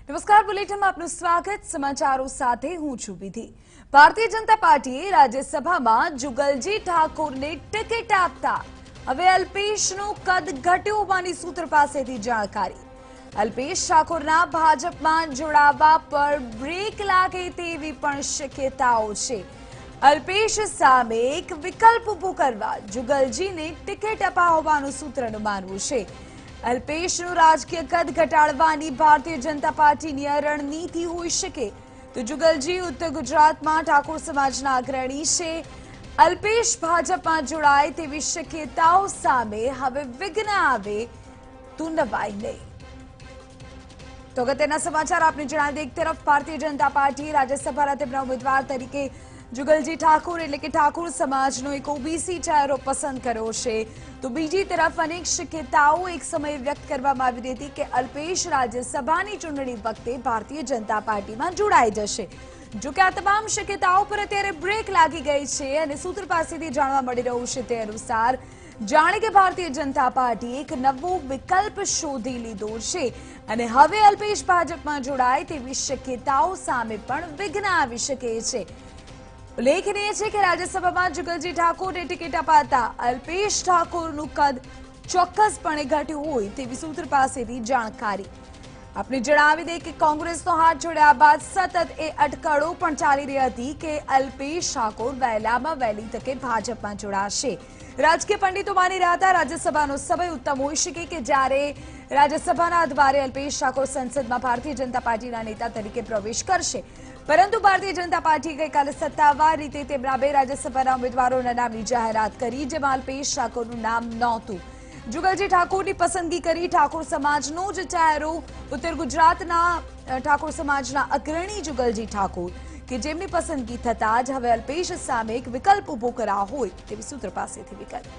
નમસ્કાર, બુલેટિનમાં આપનું સ્વાગત। સમાચારો સાથે હું છું વિધિ। ભારતીય જનતા પાર્ટીએ રાજ્યસભામાં જુગલજી ઠાકોરને ટિકિટ આપતા હવે અલ્પેશનું કદ ઘટ્યું હોવાની સૂત્ર પાસેથી જાણકારી। અલ્પેશ ઠાકોરના ભાજપમાં જોડાવા પર બ્રેક લાગે તેવી પણ શક્યતાઓ છે। અલ્પેશ સામે એક વિકલ્પ ઊભો કરવા જુગલજીને ટિકિટ અપાવવા હોવાનું સૂત્રનું માનવું છે। અલ્પેશનું રાજકીય કદ ઘટાડવાની ભારતીય જનતા પાર્ટીની રણનીતિ હોઈ શકે તો જુગલજી ઉત્તર ગુજરાતમાં ઠાકોર સમાજના અગ્રણી છે। અલ્પેશ ભાજપમાં જોડાય તેવી શક્યતાઓ સામે હવે વિઘ્ન આવે તો નવાઈ નહીં। તો અગત્યના સમાચાર આપને જણાવી દઈએ। એક તરફ ભારતીય જનતા પાર્ટીએ રાજ્યસભાના તેમના ઉમેદવાર તરીકે जुगलजी ठाकुर એટલે કે ઠાકોર સમાજનો એક ઓબીસી ચહેરો પસંદ કર્યો છે તો બીજી તરફ અનેક શક્યતાઓ એક સમયે વ્યક્ત કરવામાં આવી હતી કે અલ્પેશ રાજ્યસભાની ચૂંટણી વખતે ભારતીય જનતા પાર્ટીમાં જોડાઈ જશે। જો કે આ તમામ શક્યતાઓ પર અત્યારે બ્રેક લાગી ગઈ છે અને સૂત્ર પાસેથી જાણવા મળી રહ્યું છે તે અનુસાર જાણે કે ભારતીય જનતા પાર્ટી એક નવો વિકલ્પ શોધી લીધો છે અને હવે અલ્પેશ ભાજપમાં જોડાય તેવી શક્યતાઓ સામે પણ વિઘ્ન આવી શકે છે। ઉલ્લેખનીય છે કે રાજ્યસભામાં જુગલજી ઠાકોરને ટિકિટ અપાતા અલ્પેશ ઠાકોરનું કદ ચોક્કસપણે ઘટ્યું હોય તેવી સૂત્ર પાસેથી જાણકારી। આપણે જણાવી દઈએ કે કોંગ્રેસનો હાથ જોડ્યા બાદ સતત એ અટકળો પણ ચાલી રહી હતી કે અલ્પેશ ઠાકોર વહેલામાં વહેલી તકે ભાજપમાં જોડાશે। રાજકીય પંડિતો માની રહ્યા હતા રાજ્યસભાનો સમય ઉત્તમ હોઈ શકે કે જ્યારે રાજ્યસભાના દ્વારે અલ્પેશ ઠાકોર સંસદમાં ભારતીય જનતા પાર્ટીના નેતા તરીકે પ્રવેશ કરશે, પરંતુ ભારતીય જનતા પાર્ટીએ ગઈકાલે સત્તાવાર રીતે તેમના બે રાજ્યસભાના ઉમેદવારોના નામની જાહેરાત કરી, જેમાં અલ્પેશ ઠાકોરનું નામ નહોતું। જુગલજી ઠાકોરની પસંદગી કરી ઠાકોર સમાજનો જ ચહેરો ઉત્તર ગુજરાતના ઠાકોર સમાજના અગ્રણી જુગલજી ઠાકોર કે જેમની પસંદગી થતાં જ હવે અલ્પેશ સામે એક વિકલ્પ ઊભો કરાયો હોય તેવી સૂત્ર પાસેથી વિકલ્પ।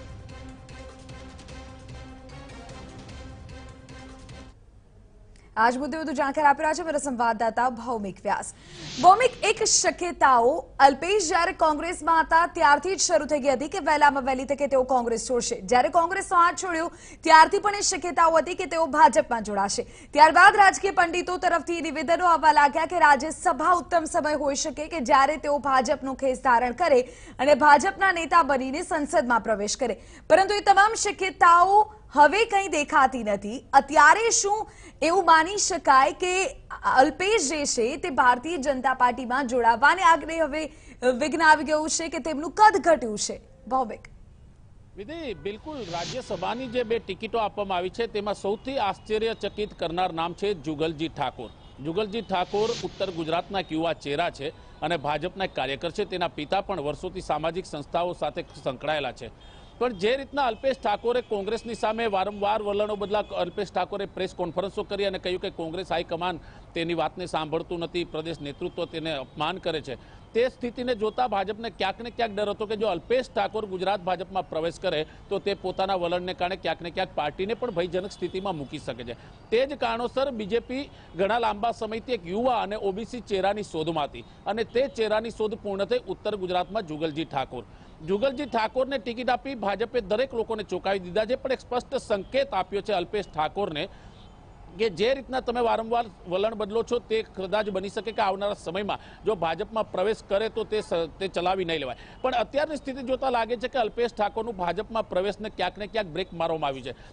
आज मुद्दे વધુ જાણકારી આપી રહ્યા છે મારા સંવાદદાતા ભૌમિક વ્યાસ। ભૌમિક, એક શક્યતાઓ અલ્પેશ જ્યારે કોંગ્રેસમાં હતા ત્યારથી જ શરૂ થઈ ગઈ હતી કે વહેલામાં વહેલી તકે તેઓ કોંગ્રેસ છોડશે। જ્યારે કોંગ્રેસનો હાથ છોડ્યો ત્યારથી પણ એ શક્યતાઓ હતી કે તેઓ ભાજપમાં જોડાશે। ત્યારબાદ રાજકીય પંડિતો તરફથી નિવેદનો આવવા લાગ્યા કે રાજ્યસભા ઉત્તમ સમય હોઈ શકે કે જ્યારે તેઓ ભાજપનું ખેસ ધારણ કરે અને ભાજપના નેતા બનીને સંસદમાં પ્રવેશ કરે, પરંતુ એ તમામ શક્યતાઓ હવે કંઈ દેખાતી નથી। અત્યારે શું એવું માની શકાય કે અલ્પેશ જે છે તે ભારતીય જનતા પાર્ટીમાં જોડાવાને આગળ હવે વિઘ્ન આવી ગયું છે કે તેમનું કદ ઘટ્યું છે? ભૌમિક વિધિ, બિલકુલ રાજ્યસભાની જે બે ટિકિટો આપવામાં આવી છે તેમાં સૌથી આશ્ચર્યચકિત કરનાર નામ છે જુગલજી ઠાકોર। જુગલજી ઠાકોર ઉત્તર ગુજરાતના એક યુવા ચહેરા છે અને ભાજપના એક કાર્યકર છે। તેના પિતા પણ વર્ષોથી સામાજિક સંસ્થાઓ સાથે સંકળાયેલા છે। પણ જે રીતના અલ્પેશ ઠાકોરે કોંગ્રેસની સામે વારંવાર વલણો બદલા અલ્પેશ ઠાકોરે પ્રેસ કોન્ફરન્સો કરી અને કહ્યું કે કોંગ્રેસ હાઈકમાન્ડ તેની વાતને સાંભળતું નથી, પ્રદેશ નેતૃત્વ તેને અપમાન કરે છે, તે સ્થિતિને જોતા ભાજપને ક્યાંક ને ક્યાંક ડર હતો કે જો અલ્પેશ ઠાકોર ગુજરાત ભાજપમાં પ્રવેશ કરે તો તે પોતાના વલણને કારણે ક્યાંક ને ક્યાંક પાર્ટીને પણ ભયજનક સ્થિતિમાં મૂકી શકે છે। તે જ કારણોસર બીજેપી ઘણા લાંબા સમયથી એક યુવા અને ઓબીસી ચહેરાની શોધમાં હતી અને તે ચહેરાની શોધ પૂર્ણ થઈ ઉત્તર ગુજરાતમાં જુગલજી ઠાકોરને ટિકિટ આપી ભાજપે દરેક લોકોને ચોંકાવી દીધા છે, પણ એક સ્પષ્ટ સંકેત આપ્યો છે અલ્પેશ ઠાકોરને કે જે રીતના તમે વારંવાર વલણ બદલો છો તે કદાચ બની શકે કે આવનારા સમયમાં જો ભાજપમાં પ્રવેશ કરે તો તે ચલાવી નહીં લેવાય। પણ અત્યારની સ્થિતિ જોતા લાગે છે કે અલ્પેશ ઠાકોરનું ભાજપમાં પ્રવેશને ક્યાંક ને ક્યાંક બ્રેક મારવામાં આવી છે।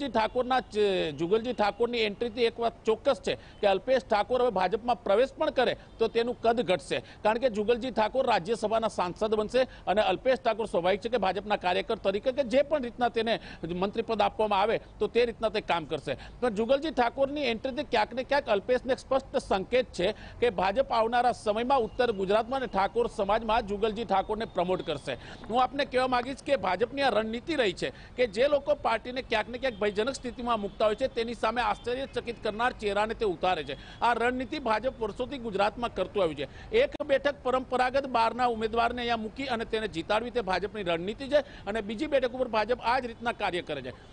જુગલજી ઠાકોરની એન્ટ્રીથી એક વાત ચોક્કસ છે કે અલ્પેશ ઠાકોર હવે ભાજપમાં પ્રવેશ પણ કરે તો તેનું કદ ઘટશે, કારણ કે જુગલજી ઠાકોર રાજ્યસભાના સાંસદ બનશે અને અલ્પેશ ઠાકોર સ્વાભાવિક છે કે ભાજપના કાર્યકર તરીકે કે જે પણ રીતના તેને મંત્રીપદ આપવામાં આવે તો તે રીતના તે કામ કરશે। પણ જુગલજી ઠાકોરની એન્ટ્રીથી ક્યાંક ને ક્યાંક અલ્પેશને એક સ્પષ્ટ સંકેત છે કે ભાજપ આવનારા સમયમાં ઉત્તર ગુજરાતમાં અને ઠાકોર સમાજમાં જુગલજી ઠાકોરને પ્રમોટ કરશે। હું આપને કહેવા માંગીશ કે ભાજપની આ રણનીતિ રહી છે કે જે લોકો પાર્ટીને ક્યાંક ને ક્યાંક ભયજનક સ્થિતિમાં મૂકતા હોય છે તેની સામે આશ્ચર્યચકિત કરનાર ચહેરાને તે ઉતારે છે। આ રણનીતિ ભાજપ વર્ષોથી ગુજરાતમાં કરતું આવ્યું છે। એક બેઠક પરંપરાગત બહારના ઉમેદવારને અહીંયા મૂકી અને તેને જીતાડવી તે ભાજપની રણનીતિ છે અને બીજી બેઠક ઉપર ભાજપ આ જ રીતના કાર્ય કરે છે।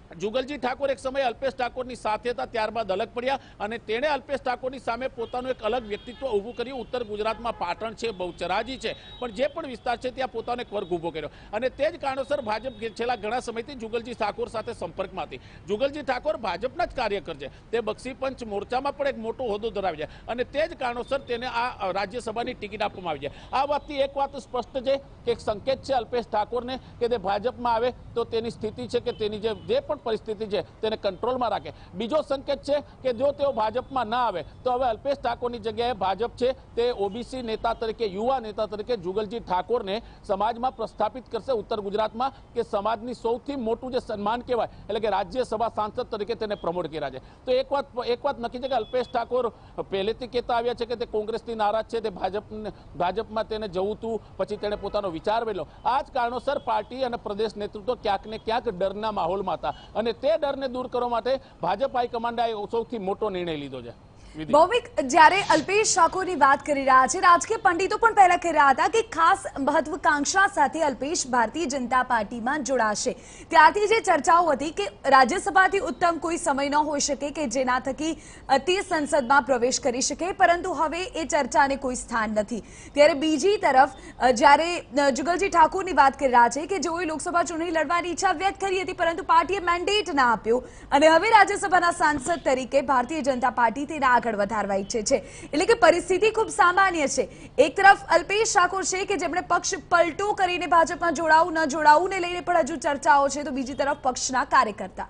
जुगलजी ठाकोर एक समय अल्पेश ठाकोરની સાથે હતા, ત્યારબાદ અલગ પડ્યા અને તેણે અલ્પેશ ઠાકોરની સામે પોતાનું એક અલગ વ્યક્તિત્વ ઊભું કર્યું. ઉત્તર ગુજરાતમાં પાટણ છે, બહુચરાજી છે, પણ જે પણ વિસ્તાર છે ત્યાં પોતાનો એક વર્ગ ઊભો કર્યો અને તે જ કારણોસર ભાજપ છેલ્લા ઘણા સમયથી जुगलजी ઠાકોર સાથે સંપર્કમાં હતી. जुगलजी ઠાકોર ભાજપના જ કાર્યકર છે, તે બક્ષી પંચ મોરચામાં પણ એક મોટો હોદ્દો ધરાવે છે અને તે જ કારણોસર તેને આ રાજ્યસભાની ટિકિટ આપવામાં આવી છે. આ વાતથી એક વાત સ્પષ્ટ છે કે એક સંકેત છે અલ્પેશ ઠાકોરને કે તે ભાજપમાં આવે તો તેની સ્થિતિ છે કે તેની જે પણ પરિસ્થિતિ છે તેને કંટ્રોલમાં રાખે. બીજો સંકેત છે કે જો તેઓ ભાજપમાં ના આવે તો હવે અલ્પેશ ઠાકોરની જગ્યાએ ભાજપ છે તે ઓબીસી નેતા તરીકે, યુવા નેતા તરીકે जुगलजी ઠાકોરને સમાજમાં પ્રસ્થાપિત કરશે ઉત્તર ગુજરાતમાં કે સમાજની સૌથી મોટું જે સન્માન કહેવાય એટલે કે રાજ્યસભા સાંસદ તરીકે તેને પ્રમોટ કર્યા છે. તો એક વાત નક્કી છે કે અલ્પેશ ઠાકોર પહેલેથી કહેતા આવ્યા છે કે તે કોંગ્રેસથી નારાજ છે, તે ભાજપમાં તેને જવું હતું, પછી તેણે પોતાનો વિચાર વેલો. આ જ કારણોસર પાર્ટી અને પ્રદેશ નેતૃત્વ ક્યાંક ને ક્યાંક ડરના માહોલમાં હતા અને તે ડરને દૂર કરવા માટે ભાજપ હાઈકમાન્ડે સૌથી મોટો નિર્ણય લીધો છે. ભૌમિક, જ્યારે અલ્પેશ ઠાકોરની વાત કરી રહ્યા છે, રાજકીય પંડિતો પણ પહેલા કહી રહ્યા હતા કે ખાસ મહત્વાકાંક્ષા સાથે અલ્પેશ ભારતીય જનતા પાર્ટીમાં જોડાશે. ત્યારથી જે ચર્ચાઓ હતી કે રાજ્યસભાથી ઉત્તમ કોઈ સમય ન હોઈ શકે કે જેના થકી તે સંસદમાં પ્રવેશ કરી શકે, પરંતુ હવે એ ચર્ચાને કોઈ સ્થાન નથી. ત્યારે બીજી તરફ જ્યારે जुगलजी ઠાકોરની વાત કરી રહ્યા છે કે જેઓએ લોકસભા ચૂંટણી લડવાની ઈચ્છા વ્યક્ત કરી હતી પરંતુ પાર્ટીએ મેન્ડેટ ના આપ્યો અને હવે રાજ્યસભાના સાંસદ તરીકે ભારતીય જનતા પાર્ટી તેના આગળ વધારવા ઈચ્છે છે. એટલે કે પરિસ્થિતિ ખૂબ સામાન્ય છે. એક તરફ અલ્પેશ ઠાકોર છે કે જેમણે પક્ષ પલટો કરીને ભાજપમાં જોડાવું ન જોડાવું ને લઈને પણ હજુ ચર્ચાઓ છે, તો બીજી તરફ પક્ષના કાર્યકર્તા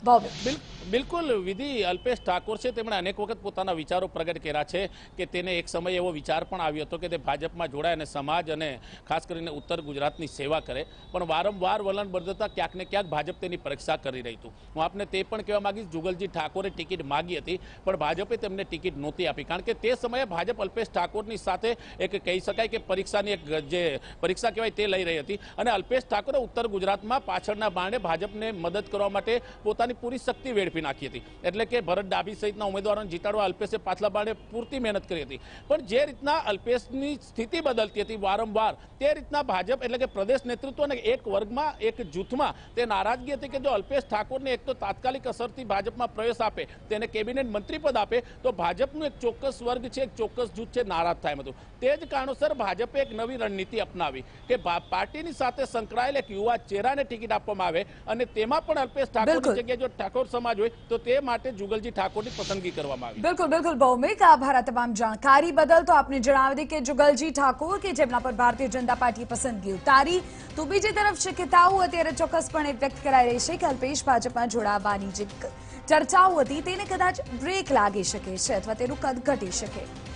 બિલકુલ વિધિ, અલ્પેશ ઠાકોર છે તેમણે અનેક વખત પોતાના વિચારો પ્રગટ કર્યા છે કે તેને એક સમય એવો વિચાર પણ આવ્યો હતો કે તે ભાજપમાં જોડાય અને સમાજ અને ખાસ કરીને ઉત્તર ગુજરાતની સેવા કરે, પણ વારંવાર વલણ બદલતા ક્યાંક ને ક્યાંક ભાજપ તેની પરીક્ષા કરી રહી હતું. હું આપને તે પણ કહેવા માંગીશ, जुगलजी ઠાકોરે ટિકિટ માગી હતી પણ ભાજપે તેમને ટિકિટ નહોતી આપી, કારણ કે તે સમયે ભાજપ અલ્પેશ ઠાકોરની સાથે એક કહી શકાય કે પરીક્ષાની એક જે પરીક્ષા કહેવાય તે લઈ રહી હતી અને અલ્પેશ ઠાકોરે ઉત્તર ગુજરાતમાં પાછળના બારણે ભાજપને મદદ કરવા માટે પોતાની પૂરી શક્તિ વેડફી નાખી હતી. એટલે કે ભરત ડાભી સહિતના ઉમેદવારોને જીતાડવા અલ્પેશે પાછલા બારણે પૂરતી મહેનત કરી હતી, પણ જે રીતના અલ્પેશની સ્થિતિ બદલતી હતી વારંવાર, તે રીતના ભાજપ એટલે કે પ્રદેશ નેતૃત્વને એક વર્ગમાં, એક જૂથમાં તે નારાજગી હતી કે જો અલ્પેશ ઠાકોરને એક તો તાત્કાલિક અસરથી ભાજપમાં પ્રવેશ આપે, તેને કેબિનેટ મંત્રી પદ આપે તો ભાજપનું એક ચોક્કસ વર્ગ છે, એક ચોક્કસ જૂથ છે નારાજ થાય હતું. તે જ કારણોસર ભાજપે એક નવી રણનીતિ અપનાવી કે પાર્ટીની સાથે સંકળાયેલ એક યુવા ચહેરાને ટિકિટ આપવામાં આવે અને તેમાં પણ અલ્પેશ ઠાકોરની જગ્યાએ જો ઠાકોર સમાજ હોય તો તે માટે जुगलजी ઠાકોરની પસંદગી કરવામાં આવી. બિલકુલ ભૌમિક, આભાર આ તમામ જાણકારી બદલ. તો આપને જણાવી દઈએ કે जुगलजी ઠાકોર કે જેમના પર ભારતીય જનતા પાર્ટીએ પસંદગી ઉતારી, તો બીજી તરફ શક્યતાઓ અત્યારે ચોક્કસપણે વ્યક્ત કરાઈ રહી છે કે અલ્પેશ ભાજપમાં જોડાવાની જે ચર્ચાઓ હતી તેને કદાચ બ્રેક લાગી શકે છે અથવા તેનું કદ ઘટી શકે.